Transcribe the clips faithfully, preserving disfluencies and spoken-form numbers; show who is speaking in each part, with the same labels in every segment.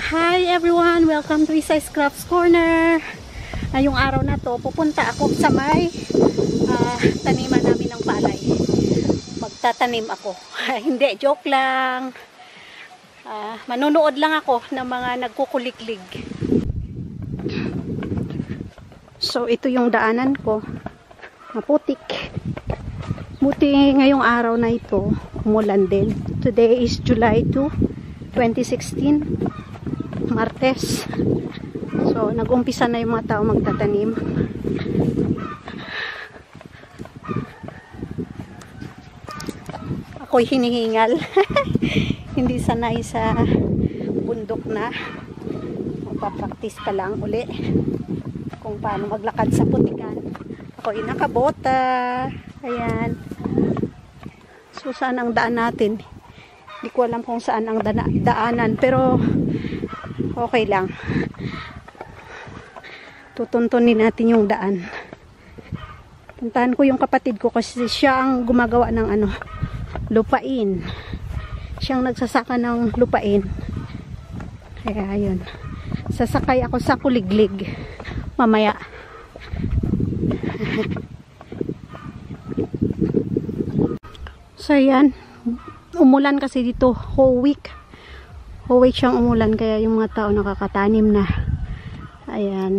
Speaker 1: Hi everyone! Welcome to Isay's Crafts Corner. Ngayong araw na to, pupunta ako sa may uh, taniman namin ng palay. Magtatanim ako. Hindi, joke lang. Uh, manunood lang ako ng mga nagkukuliglig. So, ito yung daanan ko. Maputik. Buti ngayong araw na ito, umulan din. Today is July second, twenty sixteen. Martes. So, nag-umpisa na yung mga tao magtatanim. Ako'y hinihingal. Hindi sanay sa bundok na. Magpapraktis pa lang uli kung paano maglakad sa putikan. Ako'y nakabota. Ayan. So, saan ang daan natin? Hindi ko alam kung saan ang da daanan. Pero, okay lang. Tutuntunin natin yung daan. Puntahan ko yung kapatid ko kasi siya ang gumagawa ng ano, lupain. Siyang nagsasaka ng lupain. Kaya ayun. Sasakay ako sa Kuliglig. Mamaya. So yan. Umulan kasi dito whole week. Whole week siyang umulan kaya yung mga tao nakakatanim na. Ayan.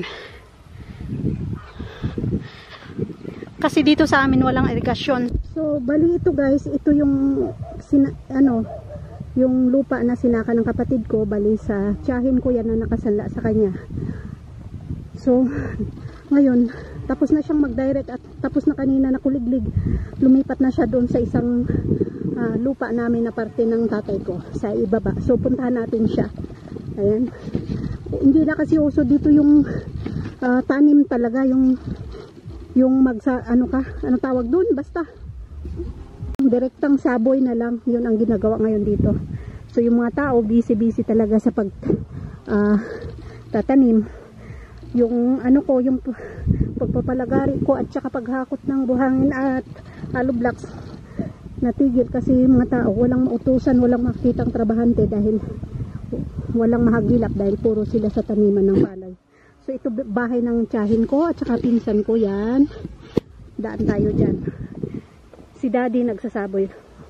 Speaker 1: Kasi dito sa amin walang irigasyon. So bali ito guys, ito yung sina, ano, yung lupa na sinaka ng kapatid ko, bali sa tiyahin ko yan na nakasanla sa kanya. So ngayon, tapos na siyang mag-direct at tapos na kanina na Kuliglig. Lumipat na siya doon sa isang uh, lupa namin na parte ng tatay ko sa ibaba. So puntahan natin siya. Ayan. Hindi na kasi uso dito yung uh, tanim talaga, yung yung magsa ano ka, ano tawag doon, basta direktang saboy na lang, yun ang ginagawa ngayon dito. So yung mga tao busy-busy talaga sa pag uh, tatanim. Yung ano ko, yung pagpapalagari ko at saka paghakot ng buhangin at hollow blocks natigil kasi yung mga tao walang mautusan, walang makitang trabahante dahil walang mahagilap dahil puro sila sa taniman ng palay. So ito bahay ng tiyahin ko at saka pinsan ko yan. Daan tayo dyan. Si daddy nagsasaboy.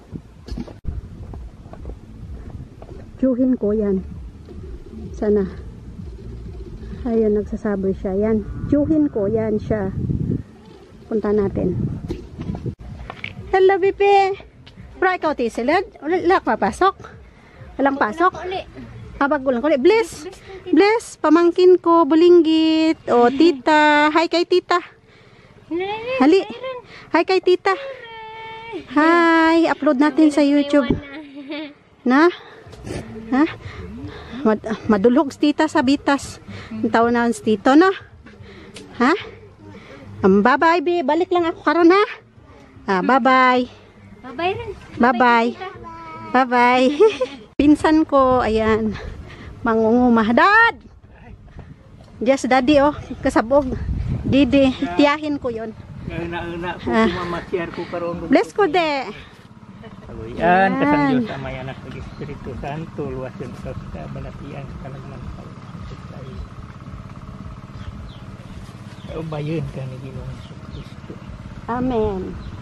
Speaker 1: Tiyuhin ko yan. Sana. Ayun, nagsasaboy siya. Yan. Tiyuhin ko. Yan siya. Punta natin. Hello, Bibi. Pero ikaw, tisilad? Wala ka papasok? Walang pasok? Habag ulang ko ulit. Bless. Bless. Pamangkin ko. Bulinggit. O, tita. Hi kay tita. Hali. Hi kay tita. Hi. Upload natin sa YouTube. Na? Ha? Mad madulog tita sa bitas. Ang tao na si tito, no? Ha? Um, bye-bye, be. Balik lang ako karon, ha? Ah, bye-bye.
Speaker 2: Bye-bye rin.
Speaker 1: Bye-bye. Bye-bye. Pinsan ko, ayan. Mangungumah. Dad! Yes, daddy, oh. Kasabog. Didi. Tiyahin ko yon.
Speaker 3: Una-una po kumamasyar ko karoon.
Speaker 1: Bless ko, de.
Speaker 3: Yan, kasang Diyos ama yan at Espiritu Santo, luwas yun sa kabalatian, kalagman sa tayo. Bayan ka ni Ginoong Kristo.
Speaker 1: Amen.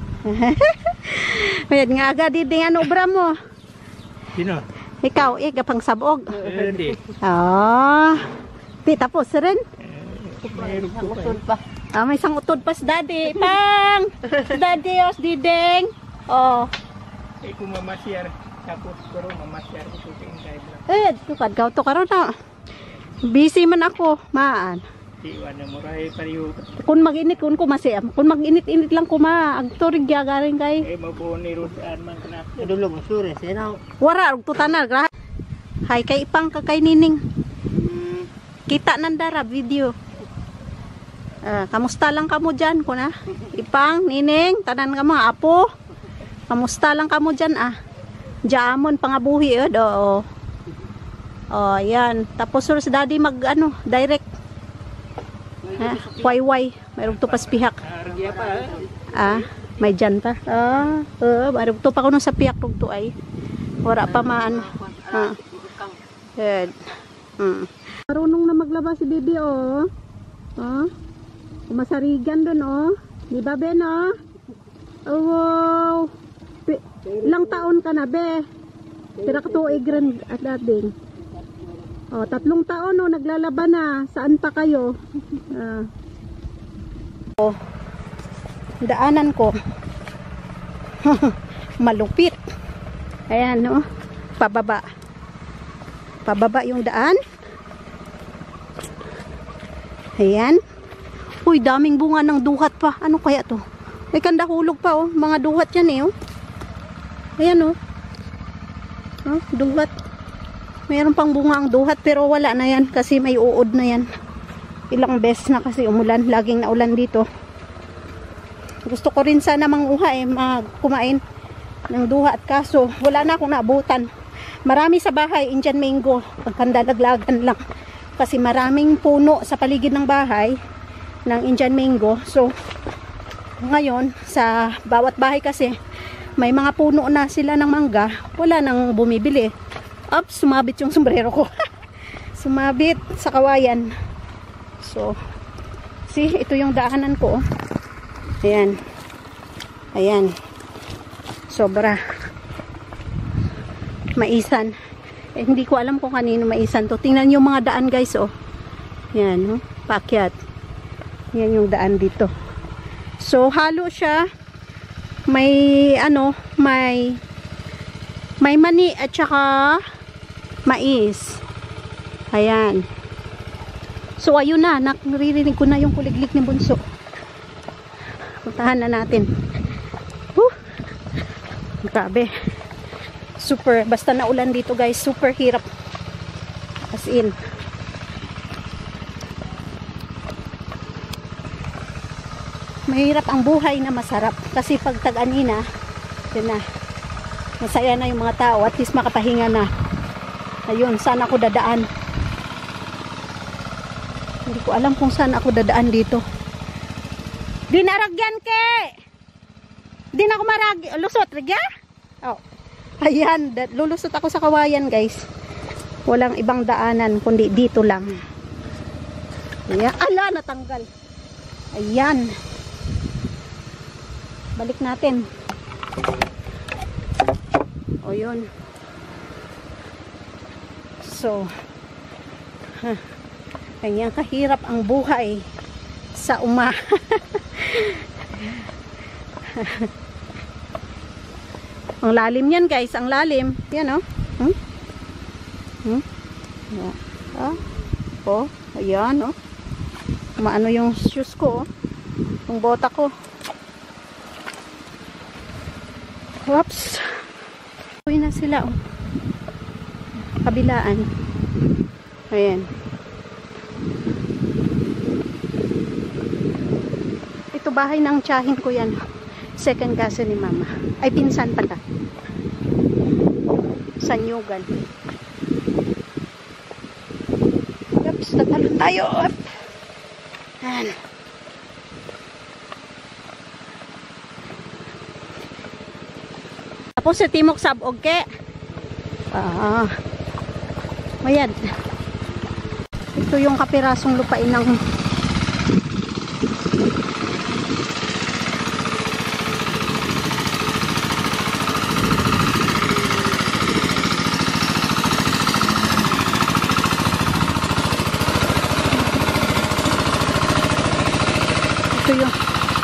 Speaker 1: Mayad nga aga, diding ano obra mo?
Speaker 3: Sino?
Speaker 1: Ikaw, eh, gapang sabog.
Speaker 3: Hindi.
Speaker 1: Ah, di tapos rin?
Speaker 3: Mayroon ko pa.
Speaker 1: Ah, may isang utod pa si daddy. Pang! Si daddy, oh, si diding. Oh.
Speaker 3: Eh, kung mamasyar, tapos pero mamasyar ko sa ingay lang.
Speaker 1: Eh, tukad ka to karon na. Busy man ako, maan.
Speaker 3: Iwan na murahe pariyo.
Speaker 1: Kung mag-init, kung kumasiyam. Kung mag-init-init lang kuma, agturig yagarin kay.
Speaker 3: Eh, mabuo ni Rosaan man ka na. Nadulog ang suri, sinaw.
Speaker 1: Wara, tutanal, grahe. Hay, kay ipang kakay nining. Kita nandara, video. Uh, kamusta lang kamo dyan, kuna? Ipang, nining, tanan ka mga apo. Kamusta lang kamo dyan, ah. Diamond, pangabuhi, eh, do. Oh, yan. Tapos, si daddy mag, ano, direct. Ha? Way-way. Mayroong tupas pihak. Ah, may dyan pa. Ah, uh, mayroong to pa ko nung sa piyak kung to ay. Wala pa maan. Ah. Good. Hmm. Marunong na maglaba si Bibi, oh. Oh. Masarigan dun, oh. Di ba, Ben, oh? Oh, wow. P ilang taon ka na, Be? Tira ka tuig rin at dating. Oh, tatlong taon, oh. Naglalaba na. Saan pa kayo? Ah. Oh. Daanan ko. Malupit. Ayan, no? Pababa. Pababa yung daan. Ayan. Uy, daming bunga ng duhat pa. Ano kaya to? May kandahulog pa, oh. Mga duhat yan, eh, oh. Ayan, oh. Oh, duhat. Mayroon pang bunga ang duhat, pero wala na yan. Kasi may uod na yan. Ilang beses na kasi umulan. Laging naulan dito. Gusto ko rin sana manguha, eh. Magkumain ng duhat. Kaso, wala na akong naabutan. Marami sa bahay, Indian mango. Pagkandalaglagan lang. Kasi maraming puno sa paligid ng bahay ng Indian mango. So, ngayon, sa bawat bahay kasi, may mga puno na sila ng mangga. Wala nang bumibili. Up, sumabit yung sombrero ko. Sumabit sa kawayan. So, see, ito yung daanan ko. Ayan. Ayan. Sobra. Maisan. Eh, hindi ko alam kung kanino maisan to. Tingnan yung mga daan, guys, oh. Yan, no? Pakyat. Yan yung daan dito. So, halo siya. May, ano, may may mani at saka mais. Ayan. So, ayun na. Naririnig ko na yung kuliglig ni Bunso. Puntahan na natin. Woo! Grabe. Super, basta naulan dito, guys, super hirap. As in. Mahirap ang buhay na masarap. Kasi pag tag-anina, yun na. Masaya na yung mga tao. At least makapahinga na. Ayun, saan ako dadaan? Hindi ko alam kung saan ako dadaan dito. Di naragyan, ke! Di na ako marag... Lusot, rigya? Oh. Ayan, lulusot ako sa kawayan, guys. Walang ibang daanan, kundi dito lang. Ayan. Ala, natanggal. Ayan. Balik natin. O, yun. So, huh, ganyan kahirap ang buhay sa uma. Ang lalim yan, guys. Ang lalim. Yan, oh. Hmm? Hmm? Yeah. Ah. Oh. Ayan, oh. Maano yung shoes ko, oh. Yung bota ko. Whoops. Uwi na sila, oh. Kabilaan. Ayan. Ito bahay ng tiyahin ko yan. Second cousin ni mama. Ay, pinsan pala. Sanyugan. Oops, tatalon tayo. Ayan. Tapos sa timok sabog ke. Ah. Ayan. Ito yung kapirasong lupain ng ito yung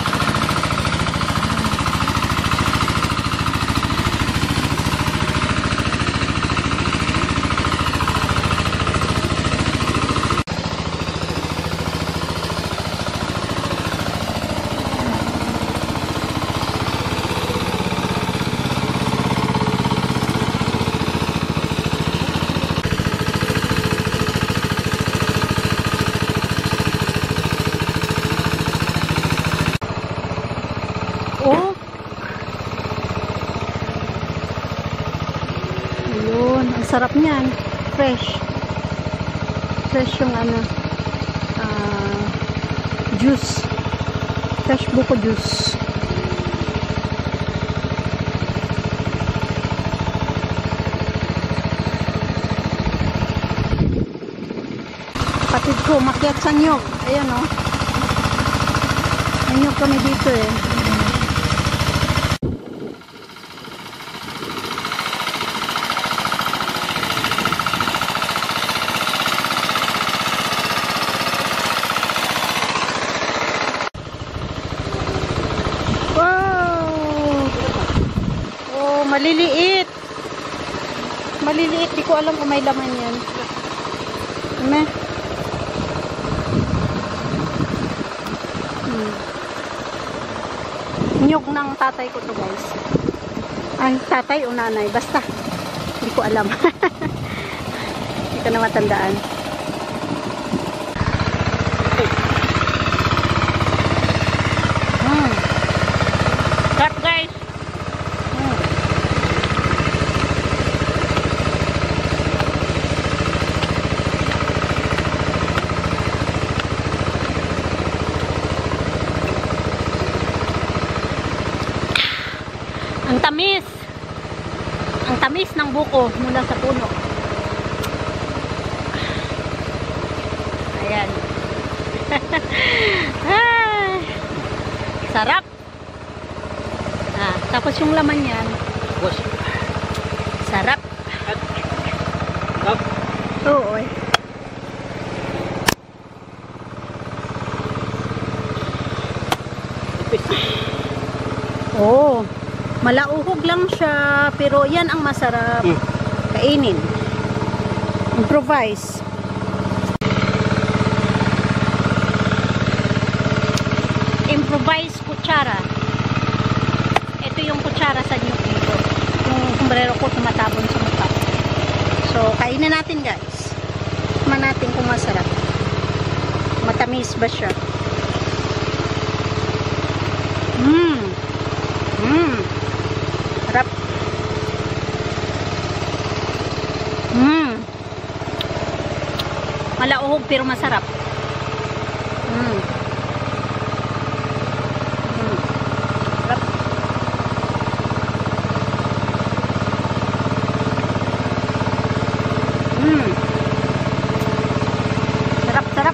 Speaker 1: oh. Ayun, ang sarap niyan. Fresh. Fresh yung ano, uh, juice. Fresh buko juice. kapatid ko makyat sa nyog. Ayan o. Oh. May nyog kami dito eh. Maliliit. Maliliit. Di ko alam kung may laman yan. Ano? Hmm. Nyog ng tatay ko to guys. Ay, tatay o nanay. Basta. Hindi ko alam. Hindi ko na matandaan. Hmm. Cut guys. Ang tamis. Ang tamis ng buko mula sa puno. Ayan. Sarap. Ah, tapos yung laman yan. Sarap. Oo eh. Oh. Malauhog lang siya, pero yan ang masarap mm. kainin. Improvise. Improvise kutsara. Ito yung kutsara sa nyug dito. Yung sombrero ko tumatabon sa mukha. So, kainin natin guys. Tikman natin kung masarap. Matamis ba siya? Mmm. Mmm. Sarap. Mmm. Malauhog pero masarap. Mmm. Mmm. Sarap. Mmm. Sarap, sarap.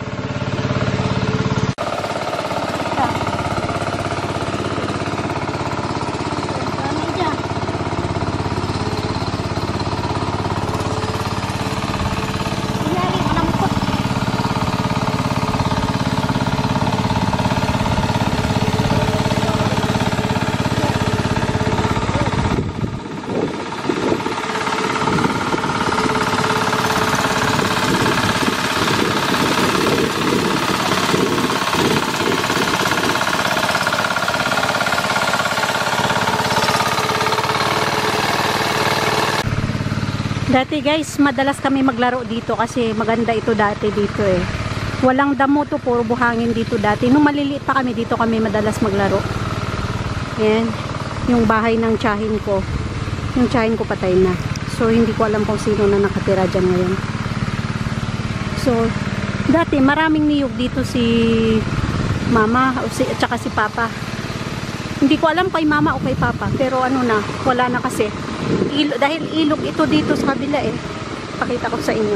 Speaker 1: Dati guys, madalas kami maglaro dito kasi maganda ito dati dito eh. Walang damo to, puro buhangin dito dati. Nung maliliit pa kami dito kami madalas maglaro. Yan, yung bahay ng tiyahin ko. Yung tiyahin ko patay na. So hindi ko alam kung sino na nakatira dyan ngayon. So, dati maraming niyog dito si mama o si, at saka si papa. Hindi ko alam kay mama o kay papa, pero ano na, wala na kasi. Ilo, dahil ilog ito dito sa kabila eh. Pakita ko sa inyo.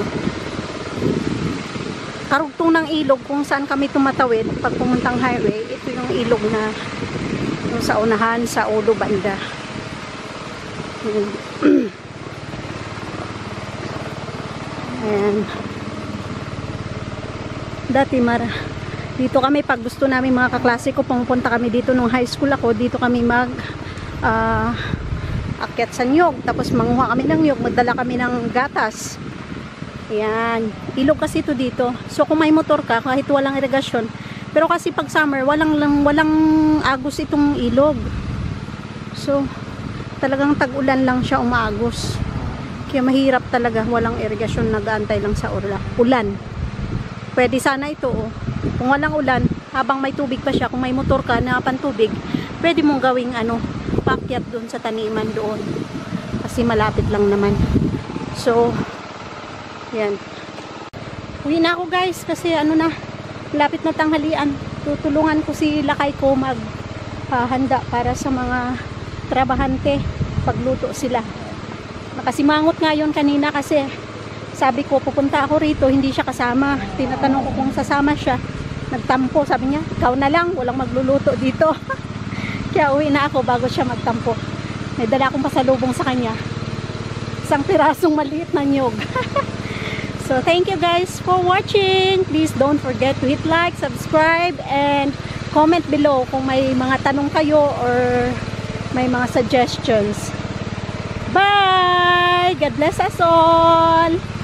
Speaker 1: Karugtong ng ilog kung saan kami tumatawid pag pumuntang highway. Ito yung ilog na yung sa unahan, sa ulo banda. Ayan. Dati mara dito kami pag gusto namin mga kaklase ko, pumupunta kami dito nung high school ako. Dito kami mag ah uh, akyat sa nyog, tapos manguha kami ng nyog, magdala kami ng gatas. Ayan, ilog kasi ito dito. So kung may motor ka, kahit walang irigasyon, pero kasi pag summer, walang walang agos itong ilog. So talagang tag-ulan lang siya umaagos. Kaya mahirap talaga, walang irigasyon, nag-aantay lang sa ulan. Pwede sana ito oh. Kung walang ulan, habang may tubig pa siya, kung may motor ka na pantubig, pwede mong gawing ano, pakyat doon sa taniman doon kasi malapit lang naman. So yan, uwi na ako guys kasi ano na, lapit na tanghalian. Tutulungan ko si lakay ko mag uh, handa para sa mga trabahante pagluto sila. Nakasimangot nga yun kanina kasi Sabi ko, pupunta ako rito, hindi siya kasama. Tinatanong ko kung sasama siya. Nagtampo, sabi niya, ikaw na lang, walang magluluto dito. Kaya uwi na ako bago siya magtampo. May dala akong pasalubong sa kanya. Isang pirasong maliit na nyog. So, thank you guys for watching. Please don't forget to hit like, subscribe, and comment below kung may mga tanong kayo or may mga suggestions. Bye! God bless us all!